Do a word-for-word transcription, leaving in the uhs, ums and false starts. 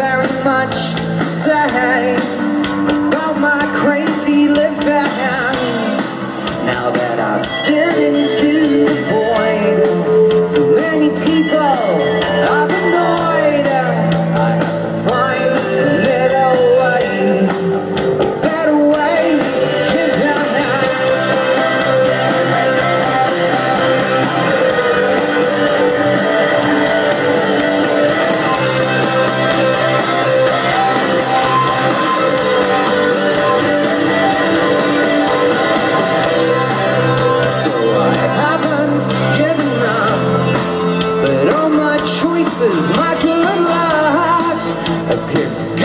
very much to say about my crazy living. Now that I've stepped into the void, so many people I've annoyed. I have to find a little way, a better way to get down. My good luck appears